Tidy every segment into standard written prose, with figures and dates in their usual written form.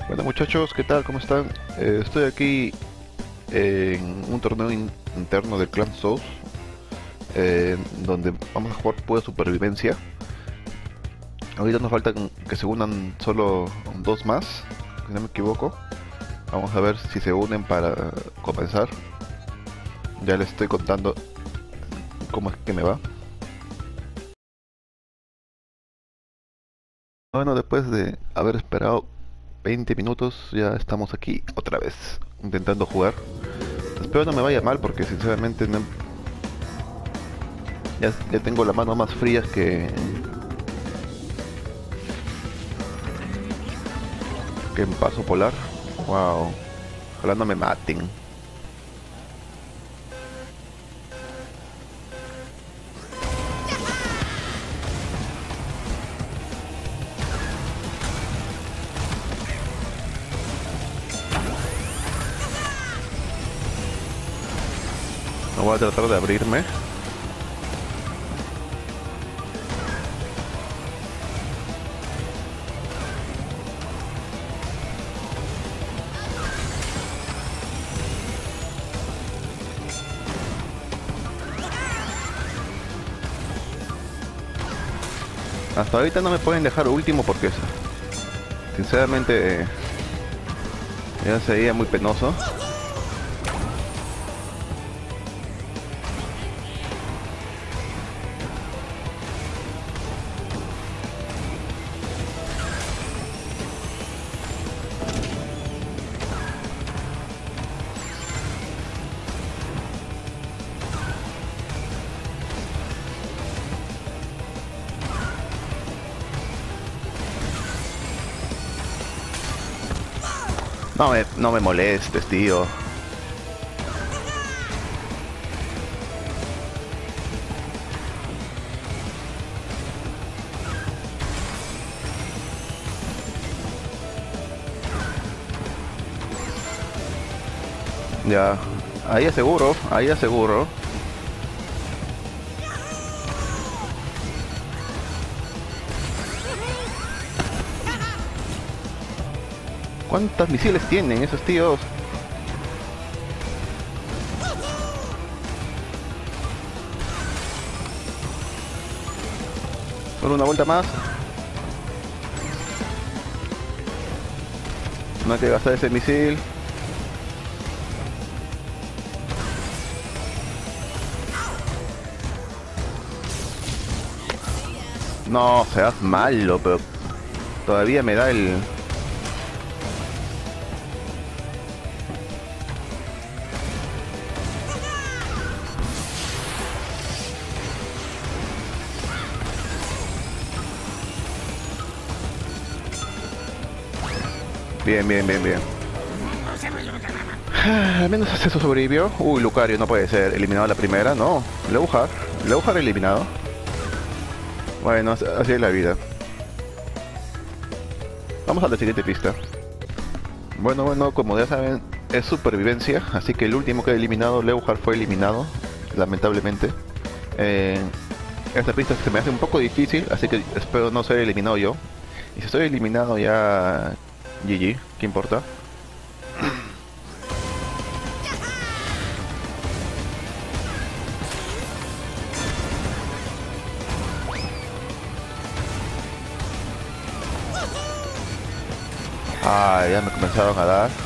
Bueno muchachos, ¿qué tal? ¿Cómo están? Estoy aquí en un torneo interno del Clan Souls, donde vamos a jugar pura supervivencia. Ahorita nos faltan que se unan solo dos más, si no me equivoco. Vamos a ver si se unen para comenzar. Ya les estoy contando cómo es que me va. Bueno, después de haber esperado 20 minutos, ya estamos aquí otra vez, intentando jugar. Espero no me vaya mal porque sinceramente ya tengo la mano más fría que en paso polar. Wow. Ojalá no me maten. No voy a tratar de abrirme. Hasta ahorita no me pueden dejar último porque sinceramente ya sería muy penoso. No me molestes, tío. Ya, ahí aseguro, ahí aseguro. ¿Cuántos misiles tienen esos tíos? Solo una vuelta más. No hay que gastar ese misil. No, seas malo, pero todavía me da el... Bien, bien, bien, bien. Al menos eso sobrevivió. Uy, Lucario, no puede ser. Eliminado la primera, no. Leujar eliminado. Bueno, así es la vida. Vamos a la siguiente pista. Bueno, como ya saben, es supervivencia. Así que el último que he eliminado, Leujar, fue eliminado. Lamentablemente. Eh, Esta pista se me hace un poco difícil, así que espero no ser eliminado yo. Y si estoy eliminado ya... GG, ¿qué importa? Ah, ya me comenzaron a dar.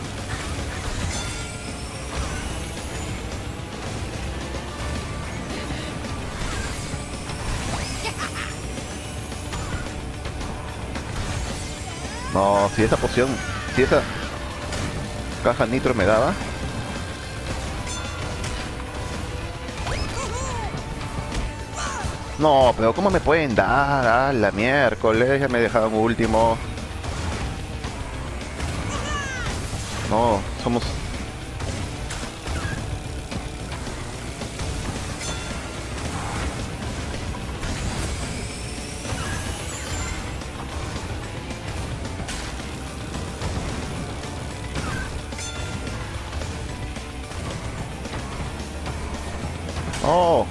No, si esa poción, si esa caja nitro me daba. No, pero ¿cómo me pueden dar? Ah, la miércoles, ya me dejaron último. No, somos... Oh,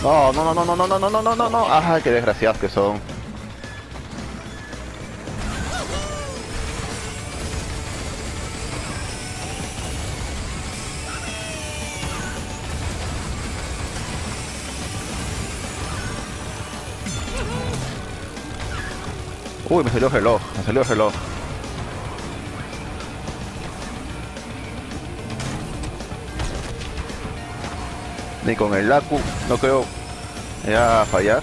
No, no, no, no, no, no, no, no, no, no, no. Ajá, qué desgraciados que son. Uy, me salió reloj, me salió reloj. Ni con el Laku, no creo ya fallar.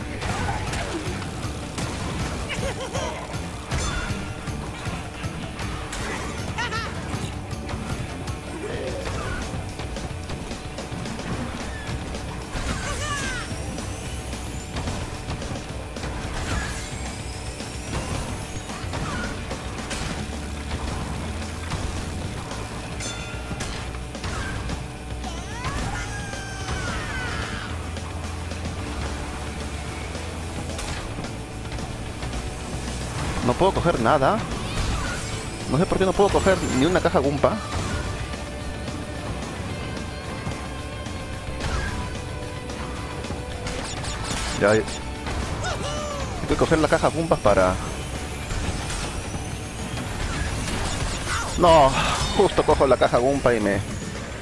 No puedo coger nada. No sé por qué no puedo coger ni una caja Gumpa. Ya hay que coger la caja Gumpas para... No, justo cojo la caja Gumpa y me...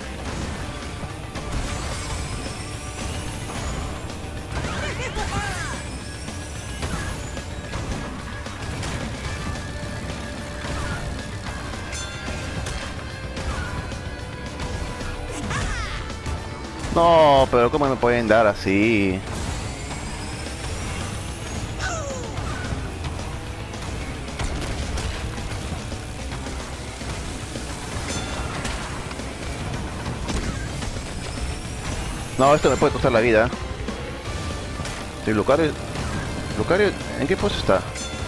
No, pero ¿cómo me pueden dar así? No, esto me puede costar la vida. Sí, Lucario... Lucario, ¿en qué puesto está?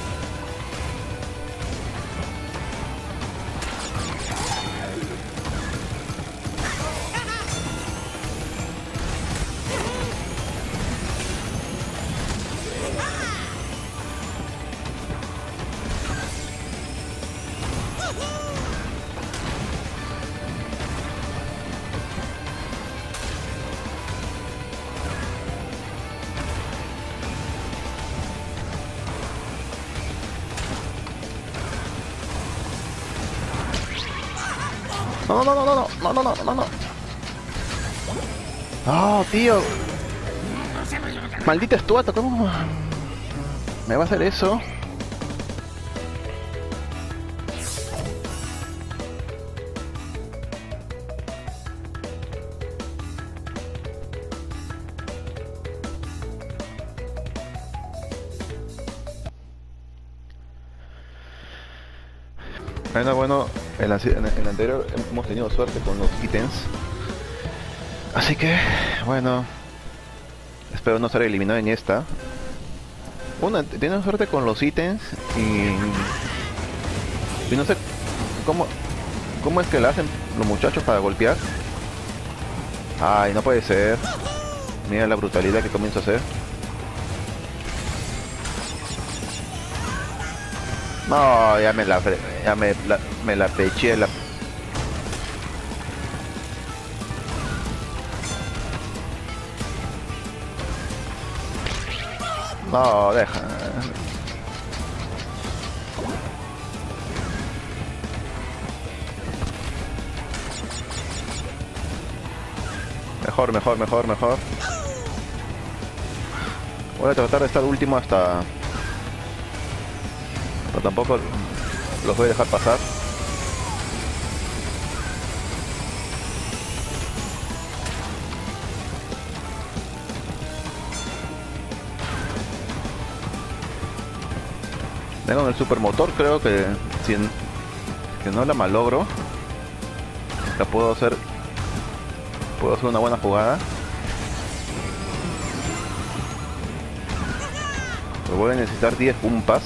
No, no, no, no, no, no, no, no, no, no. Oh, tío. Maldita estuata, ¿cómo me va a hacer eso? Bueno, en el anterior hemos tenido suerte con los ítems. Así que, bueno, espero no ser eliminado en esta. Tienen suerte con los ítems y no sé cómo es que la hacen los muchachos para golpear. Ay, no puede ser. Mira la brutalidad que comienzo a hacer. No, ya me la peché la... No, deja. Mejor. Voy a tratar de estar último hasta... Pero tampoco los voy a dejar pasar. Tengo el supermotor, creo que si que no la malogro, la puedo hacer una buena jugada. Pero voy a necesitar 10 Gumpas,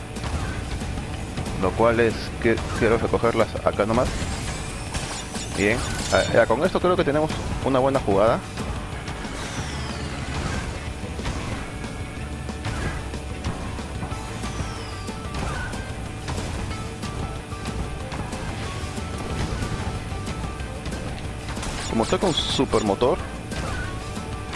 lo cual es que quiero recogerlas acá nomás. Bien, ya con esto creo que tenemos una buena jugada. Como estoy con supermotor,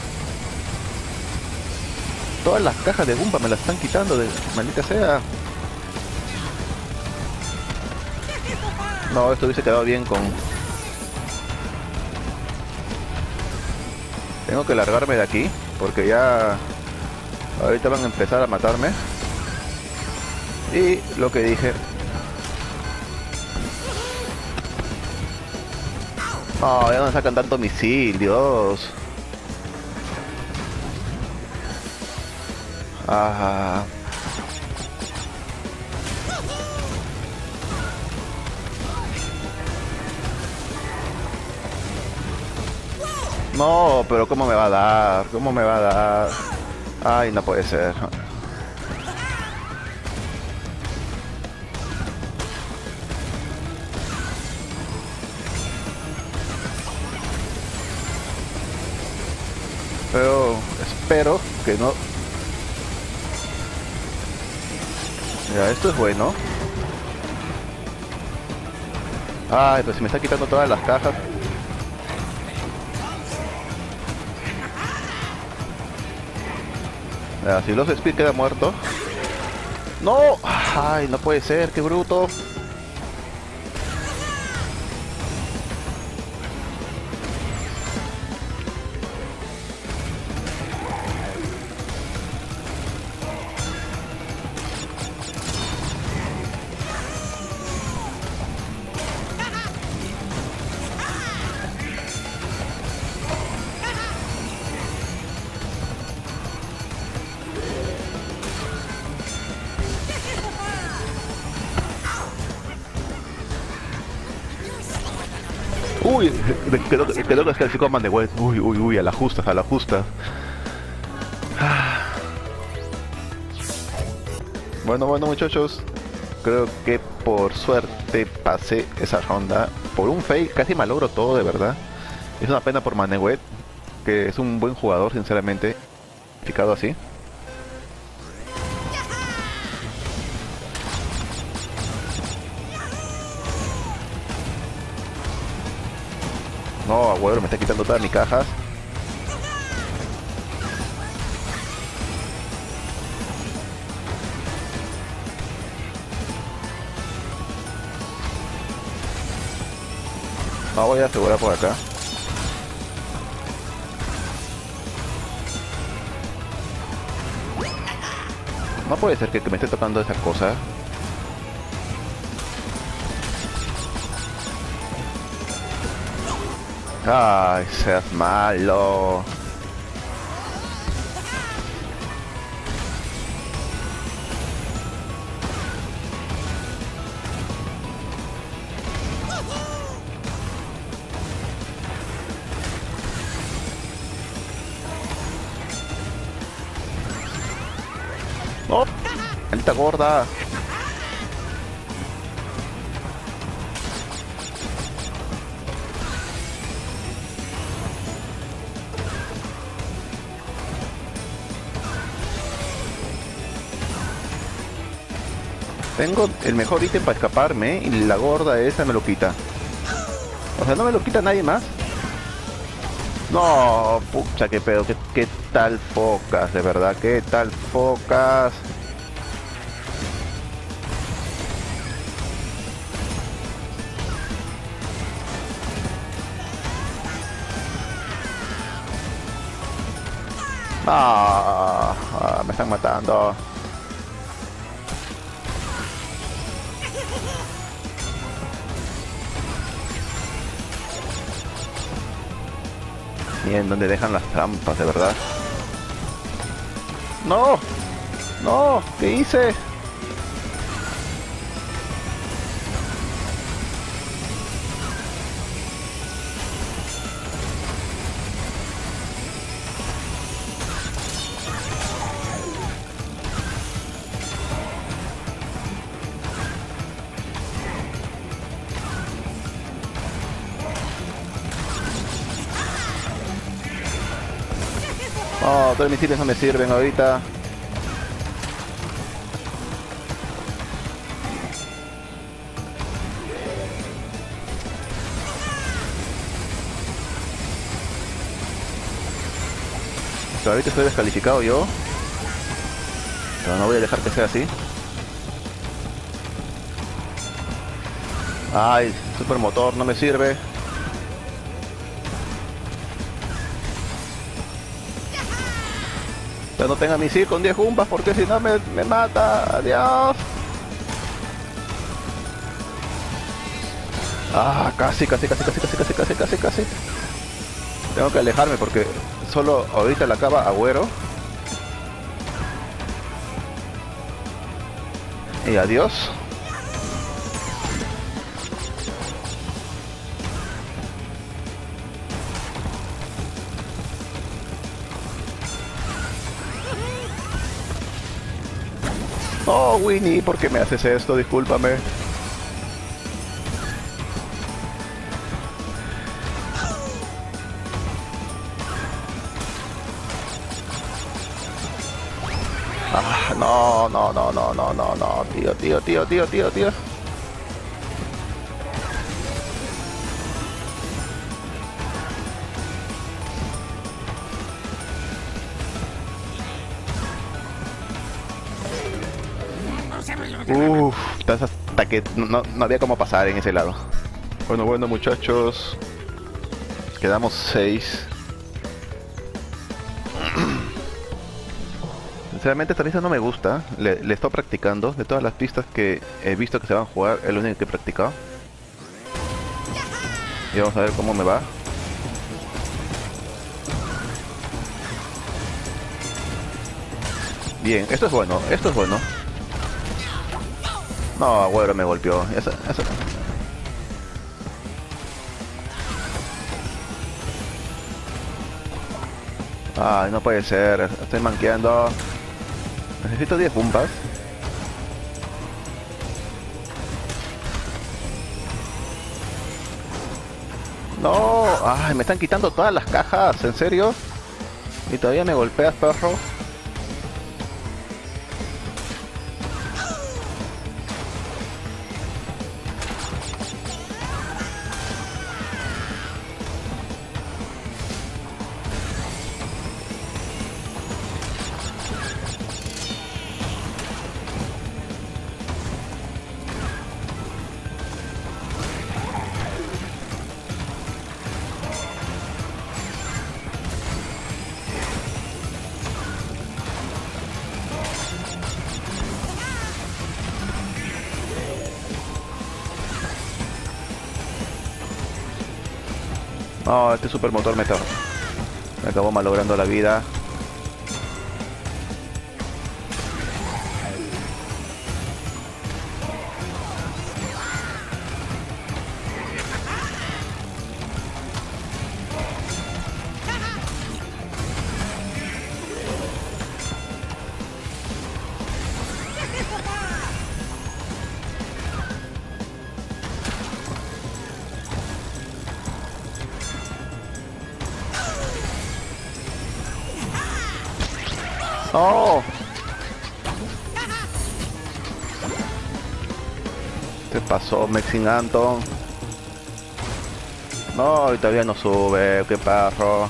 Todas las cajas de Goomba me las están quitando, de maldita sea. No, esto hubiese quedado bien con... Tengo que largarme de aquí, porque ya... Ahorita van a empezar a matarme. Y lo que dije... No, ya no me sacan tanto misil, Dios. Ajá. No, pero ¿cómo me va a dar? ¿Cómo me va a dar? Ay, no puede ser. Pero espero que no... Ya, esto es bueno. Ay, pues se me está quitando todas las cajas. Ya, si los Speed queda muerto. ¡No! Ay, no puede ser, qué bruto. Uy, quedó descalificado a Manewet. Uy, uy, uy, a la justa, a la justa. Bueno, bueno, muchachos. Creo que por suerte pasé esa ronda. Por un fail casi malogro todo, de verdad. Es una pena por Manewet, que es un buen jugador, sinceramente. Picado así. No, abuelo, me está quitando todas mis cajas. No, voy a asegurar por acá. No puede ser que me esté tocando esa cosa. Ay, seas malo. No, maldita gorda. Tengo el mejor ítem para escaparme y la gorda esa me lo quita. O sea, no me lo quita nadie más. No, pucha, qué pedo, qué tal focas, de verdad, qué tal focas. Me están matando. Y en donde dejan las trampas, de verdad. ¡No! ¡No! ¿Qué hice? Oh, todos los misiles no me sirven ahorita. Pero ahorita estoy descalificado yo. Pero no voy a dejar que sea así. Ay, supermotor no me sirve. Ya no tenga misil con 10 jumbas porque si no me mata. Adiós. Ah, casi. Tengo que alejarme porque solo ahorita la acaba Agüero. Y adiós. Oh, Winnie, ¿por qué me haces esto? Discúlpame. Ah, no, tío. Uff, hasta que no había cómo pasar en ese lado. Bueno, muchachos. Quedamos 6. Sinceramente esta pista no me gusta. Le estoy practicando. De todas las pistas que he visto que se van a jugar, es lo único que he practicado. Y vamos a ver cómo me va. Bien, esto es bueno. No, Agüero me golpeó. Eso. Ay, no puede ser. Estoy manqueando. Necesito 10 bombas. No. Ay, me están quitando todas las cajas. ¿En serio? Y todavía me golpeas, perro. No, este supermotor me acabó malogrando la vida. ¡Oh! ¿Qué pasó, Mexing Anton? No, y todavía no sube, qué perro.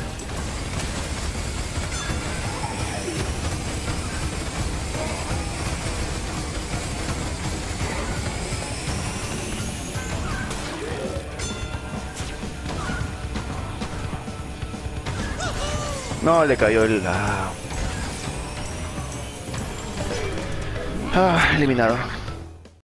No, le cayó el... eliminado.